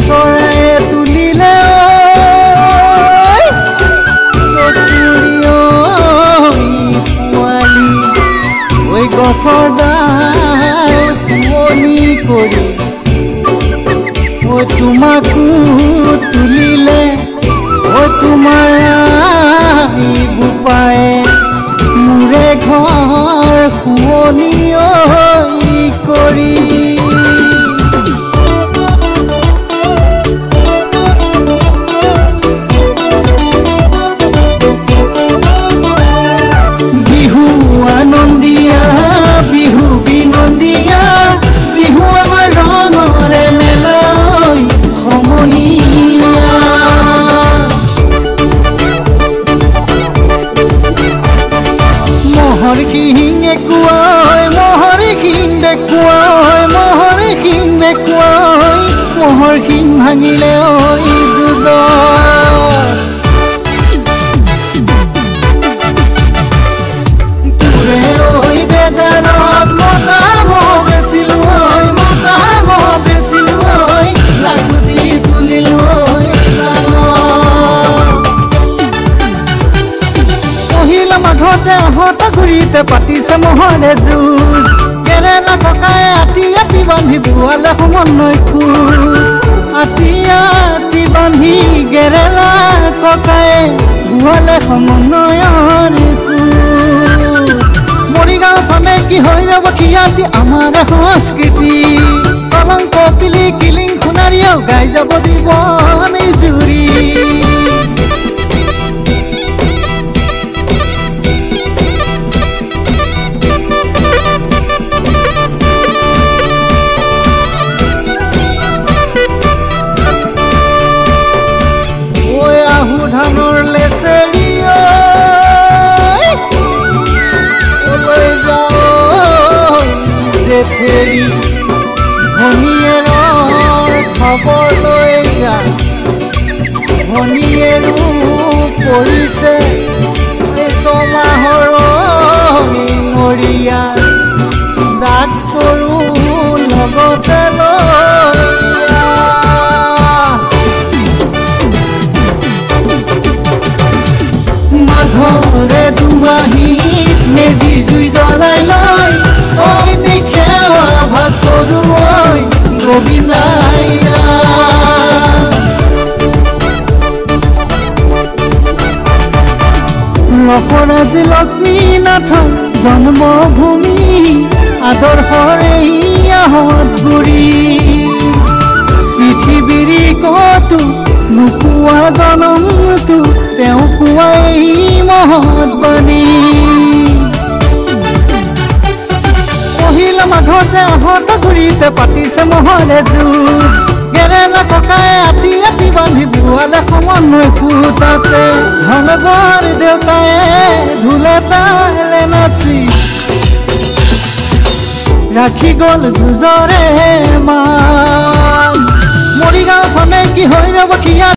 চৰায়ে তুলিলে পোৱালি ঐ গছৰ ডাল শুৱনি কৰি ঐ তোমাকো তুলিলে ঐ তোমাৰ বোপায়ে মোৰে ঘৰ শুৱনি কৰি বিহু আনন্দিয়া বিহু বিনন্দিয়া বিহু আমাৰ ৰঙৰে মেলাই সমনীয়া মহৰ কিং একুৱাই মহৰ কিং দেখুৱাই মহৰ কিং দেখুৱাই মহৰ কিং ভাঙিলে ঐ যুগ তোৰে ঐ বেজাৰত মতাম বেচিলো ঐ মতাম বেচিলো ঐ লাগুতি তুলিলো পহিলা মাঘতে আহত ঘূৰিতে পাতিছে মহৰে যুঁজ কেৰেলা ককাই আতি আতি বান্ধি বুৱালে সমন্বয় খোজ আতি আতি বান্ধি কেৰেলা ককাই বুৱালে সমন্বয়ৰ খোজ মৰিগাঁও চনে কি হৈ ৰব খিয়াতি আমাৰ সংস্কৃতি কলংক পিলি কিলিং সোণাৰীয়েও গাই যাব জীৱন জুৰি ধানৰ লেচেৰি ওলাই যাওঁ জেঠেৰি ভনীয়েৰৰ খবৰ লৈ যা ভনীয়েৰো পৰিছে ছমাহৰ নৰিয়া ডাক্তৰো লগতে ঘৰে দুৱাহীত মেজি জুই জ্বলাই লৈ ঐ নিখেৱা ভাগ কৰো ঐ গোবিন্দাইয়া ৰসৰাজী লক্ষ্মীনাথৰ জন্মভূমি আদৰ্শৰে আহত গুৰি পৃথিৱীৰ কতো নোপোৱা জনমটো তেওঁ কোৱাই মহৎ বাণী পহিলা মাঘতে আহত ঘূৰিতে পাতিছে মহৰে যুঁজ কেৰেলা ককাই আতি আতি বান্ধি বুৱালে সমন্বয় খুটাতে ধনবৰ দেউতায়ে ঢোলে তালে নাচি ৰাখি গ'ল যুঁজৰে মান মৰিগাঁও চনে কি হৈ ৰব খিয়া